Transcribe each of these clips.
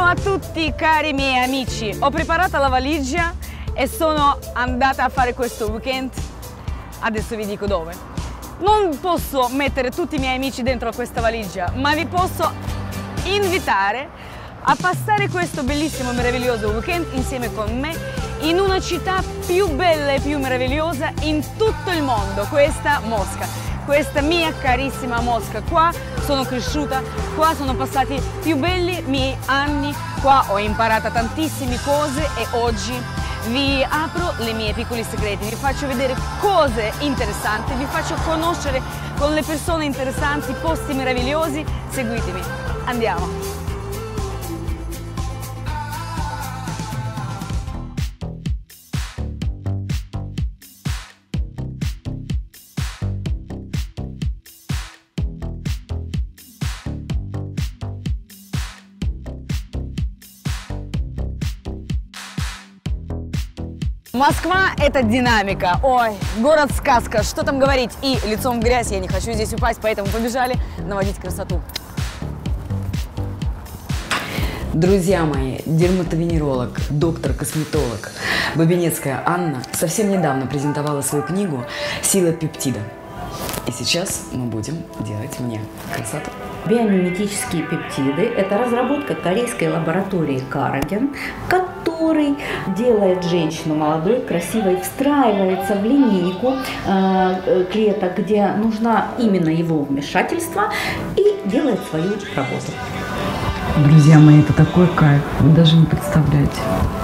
a tutti cari miei amici, ho preparato la valigia e sono andata a fare questo weekend, adesso vi dico dove. Non posso mettere tutti i miei amici dentro questa valigia, ma vi posso invitare a passare questo bellissimo, meraviglioso weekend insieme con me in una città più bella e più meravigliosa in tutto il mondo, questa Mosca. Questa mia carissima Mosca, qua sono cresciuta, qua sono passati più belli miei anni, qua ho imparato tantissime cose e oggi vi apro le mie piccoli segreti, vi faccio vedere cose interessanti, vi faccio conoscere con le persone interessanti, posti meravigliosi, seguitemi, andiamo! Москва – это динамика. Ой, город-сказка, что там говорить. И лицом в грязь, я не хочу здесь упасть, поэтому побежали наводить красоту. Друзья мои, дерматовенеролог, доктор-косметолог Бабинецкая Анна совсем недавно презентовала свою книгу «Сила пептида». И сейчас мы будем делать мне красоту. Биомиметические пептиды – это разработка корейской лаборатории Караген, который делает женщину молодой, красивой, встраивается в линейку клеток, где нужна именно его вмешательство, и делает свою работу. Друзья мои, это такой кайф, вы даже не представляете.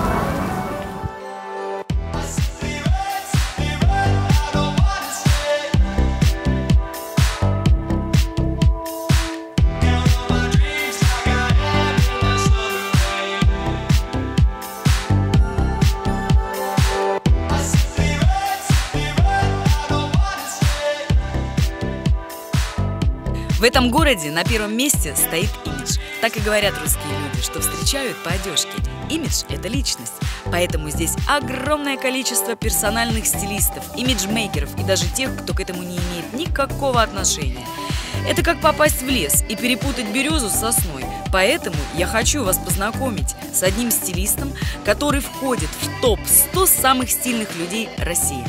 В этом городе на первом месте стоит имидж. Так и говорят русские люди, что встречают по одежке. Имидж – это личность. Поэтому здесь огромное количество персональных стилистов, имиджмейкеров и даже тех, кто к этому не имеет никакого отношения. Это как попасть в лес и перепутать березу с сосной. Поэтому я хочу вас познакомить с одним стилистом, который входит в топ-100 самых стильных людей России.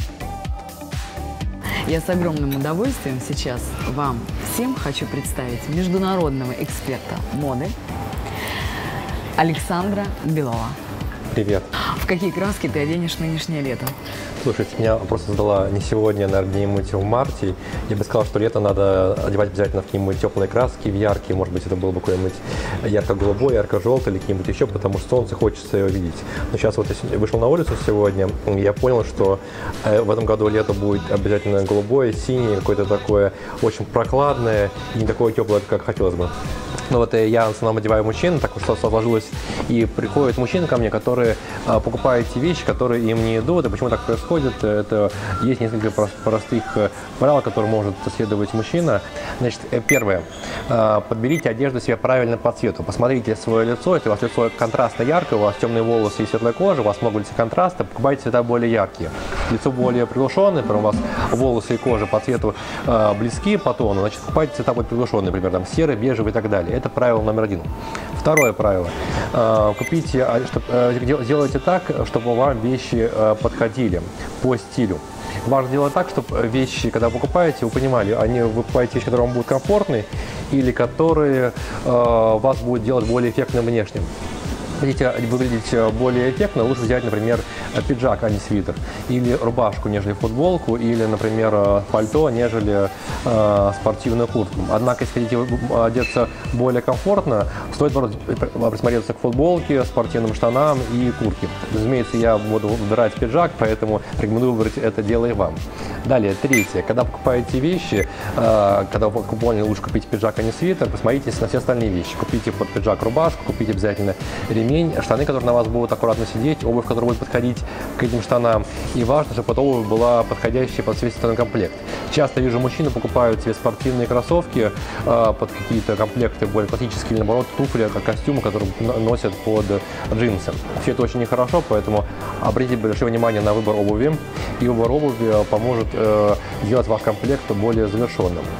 Я с огромным удовольствием сейчас вам всем хочу представить международного эксперта моды Александра Белова. Привет. В какие краски ты оденешь нынешнее лето? Слушайте, меня просто задала не сегодня, наверное, где-нибудь в марте. Я бы сказал, что лето надо одевать обязательно в какие-нибудь теплые краски, в яркие. Может быть, это было бы какой-нибудь ярко-голубой, ярко-желтый или какие-нибудь еще, потому что солнце хочется его видеть. Но сейчас вот я вышел на улицу сегодня, я понял, что в этом году лето будет обязательно голубое, синее, какое-то такое очень прохладное и не такое теплое, как хотелось бы. Но вот я в основном одеваю мужчин, так что сложилось, и приходят мужчины ко мне, которые покупают те вещи, которые им не идут. И почему так происходит? Это есть несколько простых правил, которые может следовать мужчина. Значит, первое. Подберите одежду себе правильно по цвету. Посмотрите свое лицо. Если у вас лицо контрастно яркое, у вас темные волосы и светлая кожа, у вас много лица контраста, покупайте цвета более яркие. Лицо более приглушенное, например, у вас волосы и кожа по цвету близки по тону, значит, покупайте цвета более приглушенные, например, там, серый, бежевый и так далее. Это правило номер один. Второе правило. Делайте так, чтобы вам вещи подходили по стилю. Важно делать так, чтобы вещи, когда вы покупаете, вы понимали, вы покупаете вещи, которые вам будут комфортны или которые вас будут делать более эффектным внешним. Хотите выглядеть более эффектно, лучше взять, например, пиджак, а не свитер, или рубашку, нежели футболку, или, например, пальто, нежели спортивную куртку. Однако, если хотите одеться более комфортно, стоит присмотреться к футболке, спортивным штанам и куртке. Разумеется, я буду выбирать пиджак, поэтому рекомендую выбрать это дело и вам. Далее, третье. Когда покупаете вещи, когда вы покупали, лучше купить пиджак, а не свитер, посмотрите на все остальные вещи. Купите под пиджак рубашку, купите обязательно ремень, штаны, которые на вас будут аккуратно сидеть, обувь, которая будет подходить к этим штанам. И важно, чтобы эта обувь была подходящая под свой комплект. Часто вижу, мужчины покупают себе спортивные кроссовки под какие-то комплекты более классические, или наоборот туфли, как костюмы, которые носят под джинсы. Все это очень нехорошо, поэтому обратите большое внимание на выбор обуви, и выбор обуви поможет сделать ваш комплект более завершенным.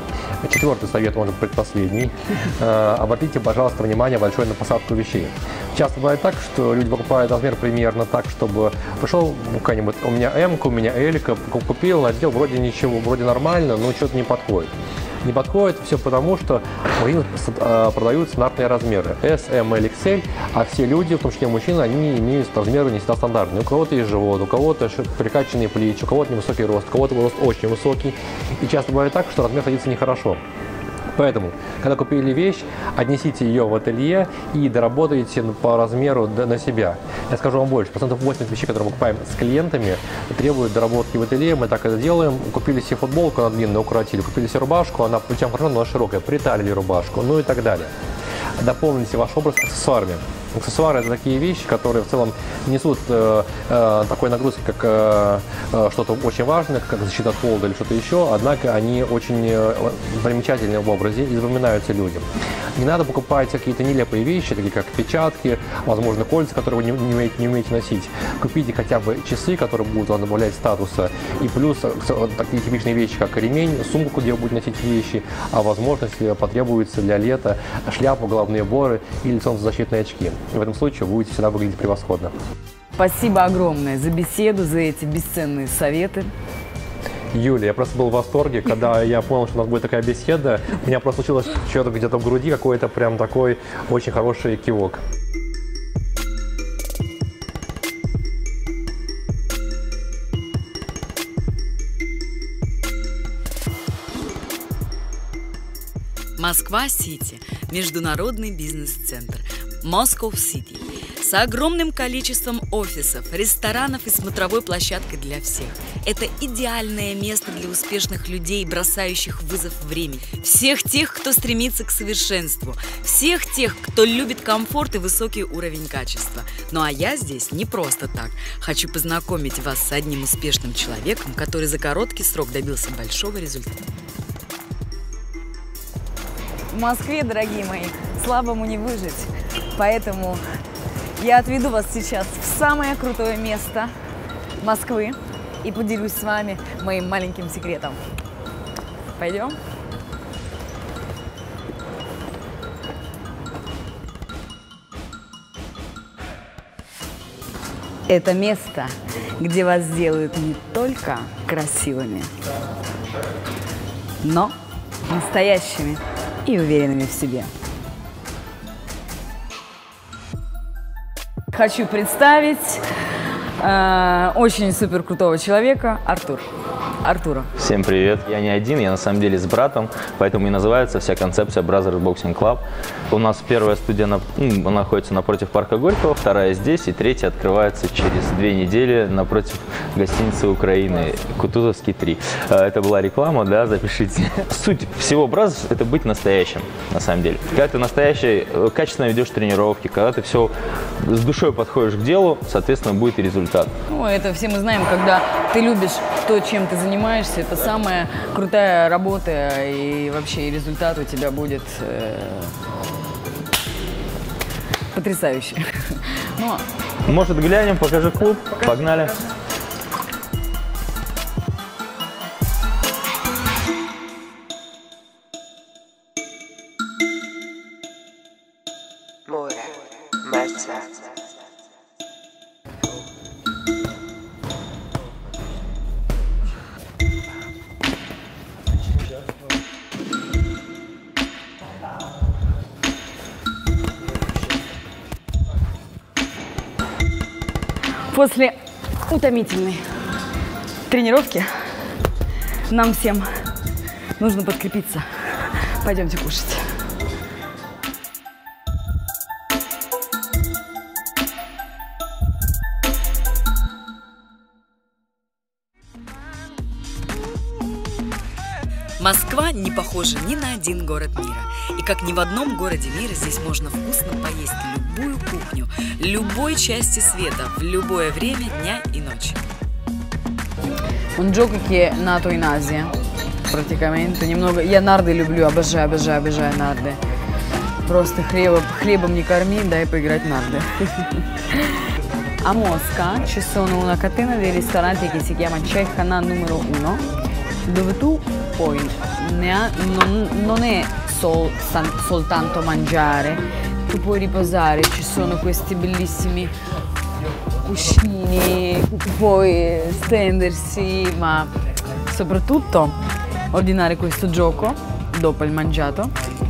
4-й совет, может быть, последний. Обратите, пожалуйста, внимание большое на посадку вещей. Часто бывает так, что люди покупают размер примерно так, чтобы пришел какой-нибудь, у меня М-ка, у меня L-ка, купил, надел, вроде ничего, вроде нормально, но что-то не подходит. Не подходит все потому, что в магазинах продают стандартные размеры S, M, L, XL, а все люди, в том числе мужчины, они имеют размеры не всегда стандартные. У кого-то есть живот, у кого-то прикачанные плечи, у кого-то невысокий рост, у кого-то рост очень высокий. И часто бывает так, что размер садится нехорошо. Поэтому, когда купили вещь, отнесите ее в ателье и доработайте по размеру на себя. Я скажу вам больше, 80% вещей, которые мы покупаем с клиентами, требуют доработки в ателье, мы так это делаем. Купили себе футболку, она длинная, укоротили, купили себе рубашку, она плечам хорошо, но она широкая, приталили рубашку, ну и так далее. Дополните ваш образ аксессуарами. Аксессуары – это такие вещи, которые в целом несут такой нагрузки, как что-то очень важное, как защита от холода или что-то еще, однако они очень примечательны в образе и запоминаются людям. Не надо покупать какие-то нелепые вещи, такие как печатки, возможно, кольца, которые вы не умеете носить. Купите хотя бы часы, которые будут вам добавлять статуса, и плюс такие типичные вещи, как ремень, сумку, где вы будете носить вещи, а возможно, если потребуется для лета, шляпу, головные уборы или солнцезащитные очки. В этом случае вы будете всегда выглядеть превосходно. Спасибо огромное за беседу, за эти бесценные советы. Юля, я просто был в восторге, когда я понял, что у нас будет такая беседа. У меня просто случилось что-то где-то в груди, какой-то прям такой очень хороший кивок. Москва-Сити – международный бизнес-центр. Moscow City с огромным количеством офисов, ресторанов и смотровой площадкой для всех. Это идеальное место для успешных людей, бросающих вызов времени. Всех тех, кто стремится к совершенству. Всех тех, кто любит комфорт и высокий уровень качества. Ну а я здесь не просто так. Хочу познакомить вас с одним успешным человеком, который за короткий срок добился большого результата. В Москве, дорогие мои, слабому не выжить. Поэтому я отведу вас сейчас в самое крутое место Москвы и поделюсь с вами моим маленьким секретом. Пойдем? Это место, где вас сделают не только красивыми, но настоящими и уверенными в себе. Хочу представить очень супер крутого человека, Артура. Всем привет. Я не один, я на самом деле с братом, поэтому и называется вся концепция Brothers Boxing Club. У нас первая студия находится напротив парка Горького, вторая здесь, и третья открывается через 2 недели напротив гостиницы Украины, Кутузовский 3. Это была реклама, да, запишите. Суть всего Brothers – это быть настоящим, на самом деле. Когда ты настоящий, качественно ведешь тренировки, когда ты все с душой подходишь к делу, соответственно, будет и результат. Ну, это все мы знаем, когда ты любишь то, чем ты занимаешься, это самая крутая работа, и вообще результат у тебя будет потрясающий. Ну, может, глянем, покажи клуб, погнали. после утомительной тренировки нам всем нужно подкрепиться. Пойдемте кушать. Москва не похожа ни на один город мира. И как ни в одном городе мира, здесь можно вкусно поесть любую кухню, любой части света, в любое время дня и ночи. Un gioco che è nato in Asia, praticamente. Немного... Я нарды люблю, обожаю нарды. Просто хлебом не корми, дай поиграть в нарды. A Mosca ci sono una catena di ristoranti che si chiama Cehana numero 1, dove tu puoi non è soltanto mangiare, tu puoi riposare, ci sono questi bellissimi cuscini, puoi stendersi, ma soprattutto ordinare questo gioco dopo il mangiato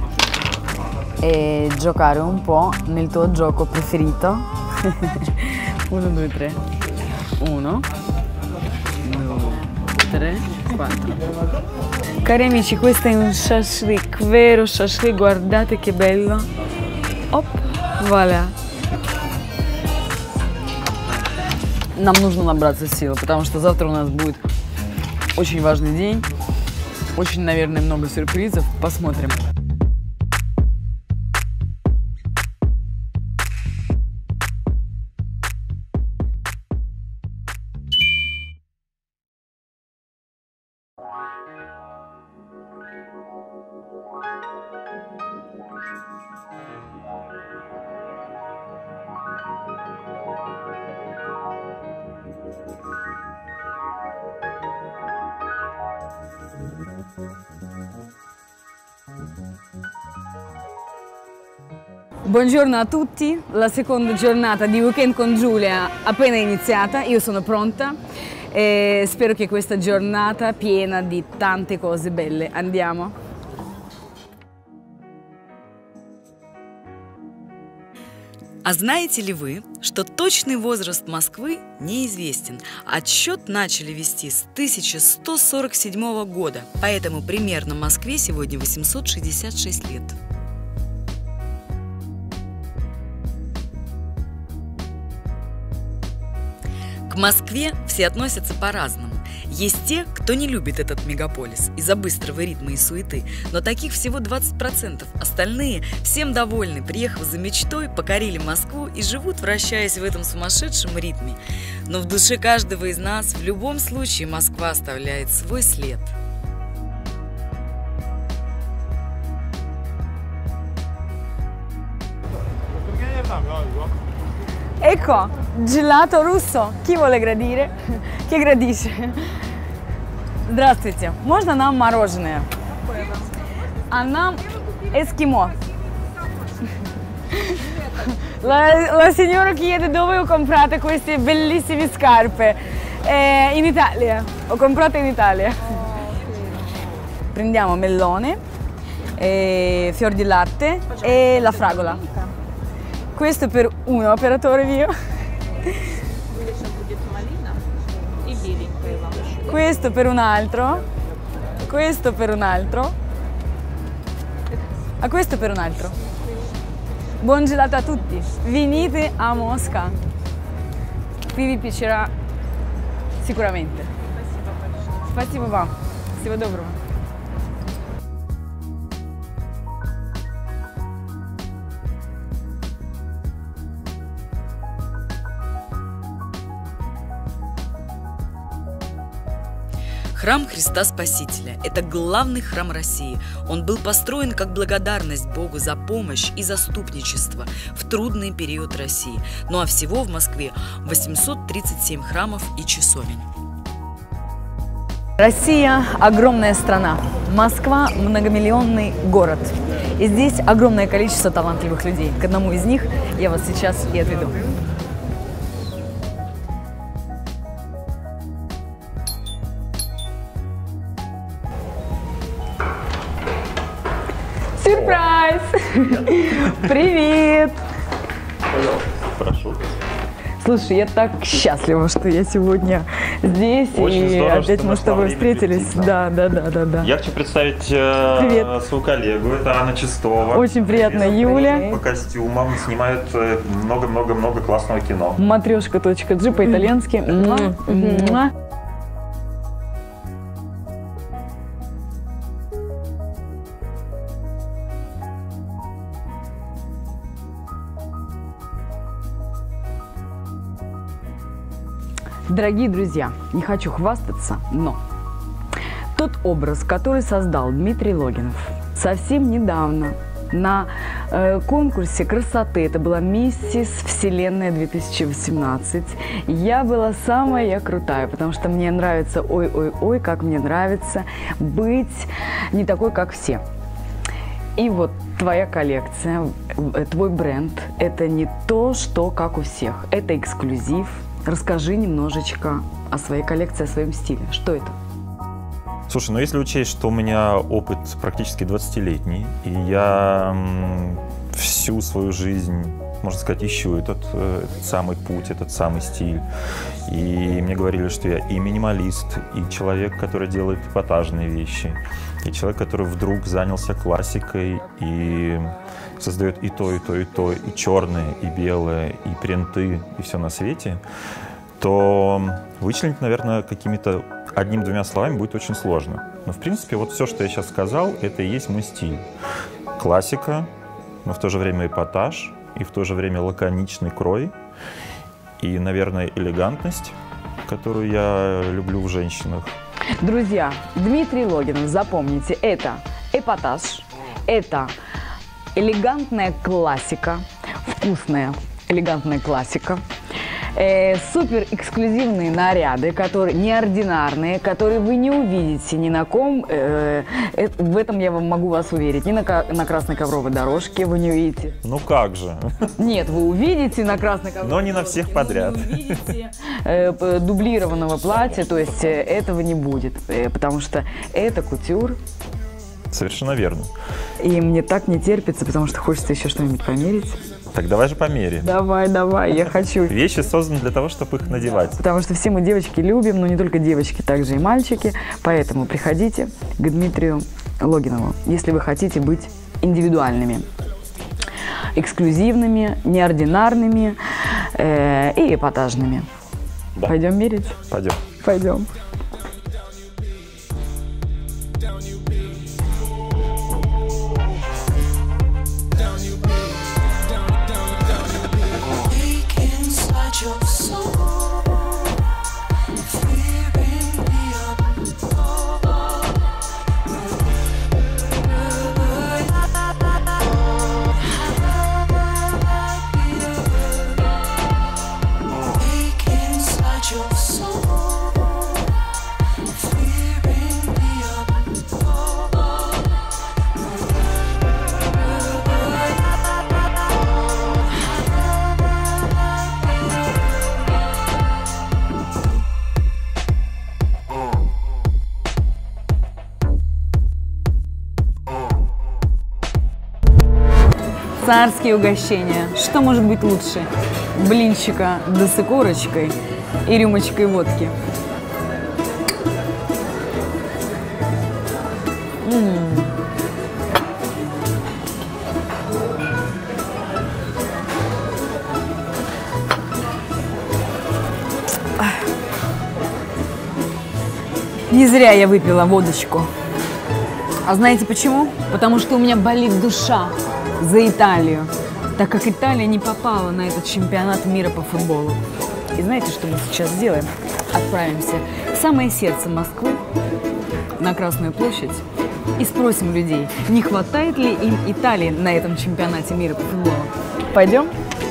e giocare un po' nel tuo gioco preferito. 1, 2, 3. 1, 2, 3, 4. Cari amici, questo è un shashlik, vero shashlik, guardate che bello. Оп, voilà. Нам нужно набраться сил, потому что завтра у нас будет очень важный день. Очень, наверное, много сюрпризов. Посмотрим. Buongiorno a tutti, la seconda giornata di Weekend con Giulia appena iniziata, io sono pronta e spero che questa giornata piena di tante cose belle. Andiamo? А знаете ли вы, что точный возраст Москвы неизвестен? Отсчет начали вести с 1147 года, поэтому примерно Москве сегодня 866 лет. К Москве все относятся по-разному. Есть те, кто не любит этот мегаполис из-за быстрого ритма и суеты, но таких всего 20%. Остальные всем довольны, приехав за мечтой, покорили Москву и живут, вращаясь в этом сумасшедшем ритме. Но в душе каждого из нас в любом случае Москва оставляет свой след. Ecco, gelato russo. Chi vuole gradire? Chi gradisce? Здравствуйте. Можно нам мороженое? А нам эскимо. La signora chiede dove ho comprato queste bellissime scarpe. In Italia. Ho comprato in Italia. Prendiamo melone, fior di latte e la fragola. Questo per un operatore mio. Questo per un altro. Questo per un altro. A questo per un altro. Buon gelato a tutti. Venite a Mosca. Qui vi piacerà sicuramente. Спасибо вам. Всего доброго. Храм Христа Спасителя – это главный храм России. Он был построен как благодарность Богу за помощь и заступничество в трудный период России. Ну а всего в Москве 837 храмов и часовен. Россия – огромная страна. Москва – многомиллионный город. И здесь огромное количество талантливых людей. К одному из них я вас сейчас и отведу. Сюрприз! Привет! Прошу. Слушай, я так счастлива, что я сегодня здесь. Очень и здорово, опять что мы с тобой нашла время встретились. прийти. Да. Я хочу представить Привет. свою коллегу. Это Анна Чистова. Очень приятно, Юля. По костюмам снимают много-много-много классного кино. Матрешка.джи по-итальянски. Муа. Дорогие друзья, не хочу хвастаться, но тот образ, который создал Дмитрий Логинов совсем недавно на конкурсе красоты. Это была «Миссис Вселенная 2018». Я была самая крутая, потому что мне нравится, ой-ой-ой, как мне нравится быть не такой, как все. И вот твоя коллекция, твой бренд – это не то, что как у всех. Это эксклюзив. Расскажи немножечко о своей коллекции, о своем стиле. Что это? Слушай, ну если учесть, что у меня опыт практически 20-летний, и я всю свою жизнь, можно сказать, ищу этот самый путь, этот самый стиль. И мне говорили, что я и минималист, и человек, который делает эпатажные вещи, и человек, который вдруг занялся классикой и создает и то, и то, и то, и черное, и белое, и принты, и все на свете, то вычленить, наверное, какими-то одним-двумя словами будет очень сложно. Но, в принципе, вот все, что я сейчас сказал, это и есть мой стиль. Классика, но в то же время эпатаж, и в то же время лаконичный крой, и, наверное, элегантность, которую я люблю в женщинах. Друзья, Дмитрий Логинов, запомните, это эпатаж, это элегантная классика, вкусная элегантная классика, супер эксклюзивные наряды, которые неординарные, которые вы не увидите ни на ком, в этом я вам могу вас уверить, ни на красной ковровой дорожке вы не увидите. Ну как же? Нет, вы увидите на красной ковровой дорожке. Но не на всех подряд. Вы увидите дублированного платья, то есть этого не будет, потому что это кутюр. Совершенно верно. И мне так не терпится, потому что хочется еще что-нибудь померить. Так давай же померяем. Давай, я хочу. Вещи созданы для того, чтобы их надевать. Потому что все мы девочки любим, но не только девочки, также и мальчики. Поэтому приходите к Дмитрию Логинову, если вы хотите быть индивидуальными, эксклюзивными, неординарными и эпатажными. Да. Пойдем мерить? Пойдем. Пойдем. Царские угощения. Что может быть лучше? Блинчика да с икорочкой и рюмочкой водки. Не зря я выпила водочку. А знаете почему? Потому что у меня болит душа за Италию, так как Италия не попала на этот чемпионат мира по футболу. И знаете, что мы сейчас сделаем? Отправимся в самое сердце Москвы, на Красную площадь, и спросим людей, не хватает ли им Италии на этом чемпионате мира по футболу. Пойдем?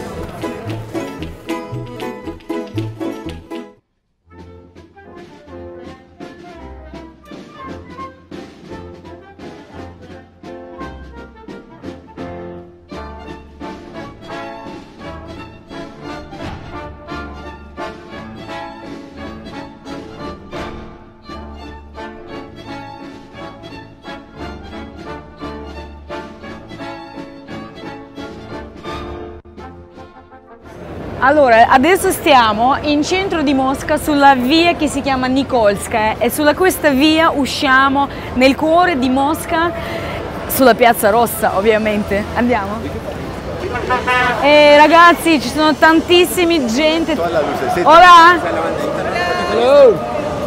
Allora, adesso stiamo in centro di Mosca sulla via che si chiama Nikolskaya e sulla questa via usciamo nel cuore di Mosca, sulla Piazza Rossa ovviamente. Andiamo? Ragazzi, ci sono tantissimi gente. Hola! Hello!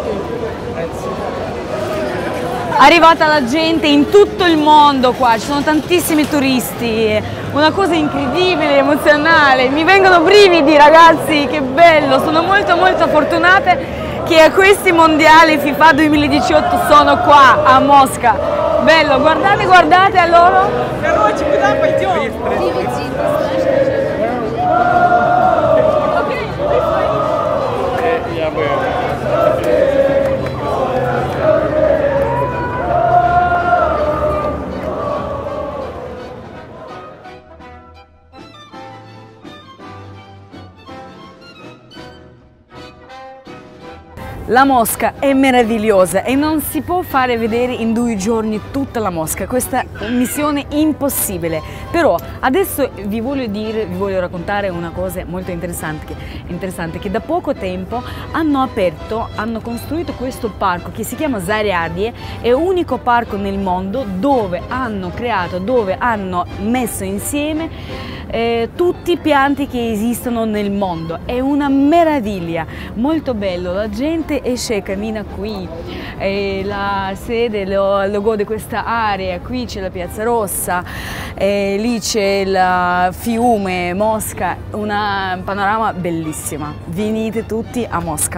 Arrivata la gente in tutto il mondo qua, ci sono tantissimi turisti, una cosa incredibile, emozionale, mi vengono brividi ragazzi, che bello, sono molto fortunata che a questi mondiali FIFA 2018 sono qua a Mosca, Bello, guardate, guardate a loro. Короче, куда пойдем? La Mosca è meravigliosa e non si può fare vedere in 2 giorni tutta la Mosca, questa è missione impossibile. Però adesso vi voglio raccontare una cosa molto interessante che da poco tempo hanno costruito questo parco che si chiama Zariadie, è l'unico parco nel mondo dove hanno messo insieme tutti i pianti che esistono nel mondo. È una meraviglia, molto bello, la gente esce e cammina qui, la sede lo gode questa area, qui c'è la Piazza Rossa, lì c'è il fiume Mosca, una panorama bellissima. Venite tutti a Mosca.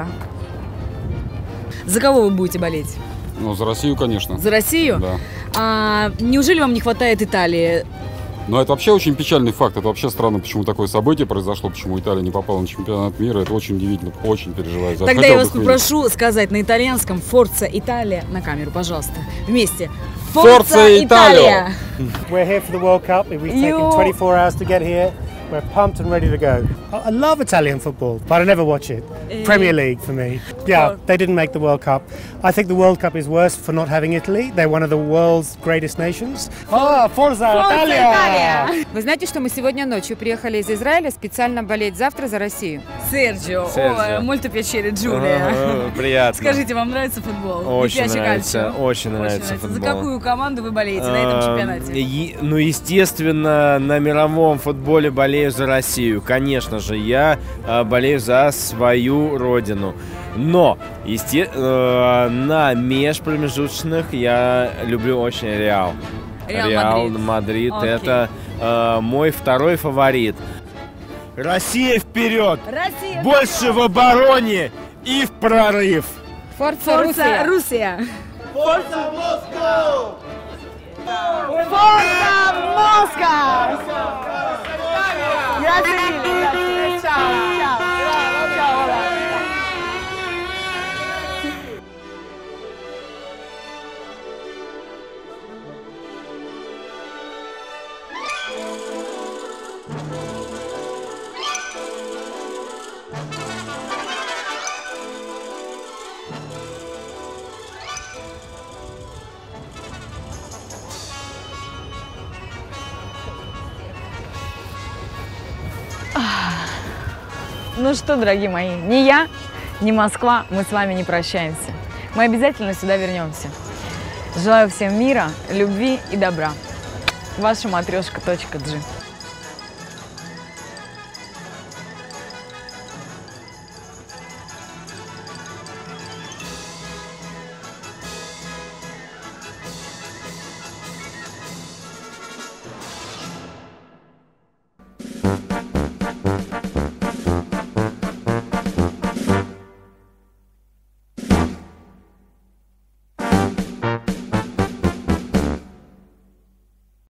За кого вы будете болеть? Ну, за Россию, конечно. За Россию? Да. Неужели вам не хватает Италии? Но это вообще очень печальный факт. Это вообще странно, почему такое событие произошло, почему Италия не попала на чемпионат мира. Это очень удивительно, очень переживаю за это. Тогда я вас попрошу сказать на итальянском «Форца Италия» на камеру, пожалуйста. Вместе. Forza Italia! We're here for the World Cup. We've taken 24 hours to get here. We're pumped and ready to go. I love Italian football, but I never watch it. Premier League for me. Yeah, they didn't make the World Cup. I think the World Cup is worse for not having Italy. They're one of the world's greatest nations. Forza Italia! Вы знаете, что мы сегодня ночью приехали из Израиля специально болеть завтра за Россию? Серджио, molto piacere, Giulia. Приятно. Скажите, вам нравится футбол? Очень нравится, очень нравится футбол. За какую команду вы болеете на этом чемпионате? Ну, естественно, на мировом футболе болею за Россию. Конечно же, я болею за свою родину. Но, на межпромежуточных я люблю очень Реал. Реал Мадрид. Это мой второй фаворит. Россия вперед! Россия больше в обороне и в прорыв! Форца Русия! Форца Москва! Forza Mosca! Grazie mille, grazie. Ciao, ciao. Ну что, дорогие мои, ни я, ни Москва, мы с вами не прощаемся. Мы обязательно сюда вернемся. Желаю всем мира, любви и добра. Ваша матрешка.g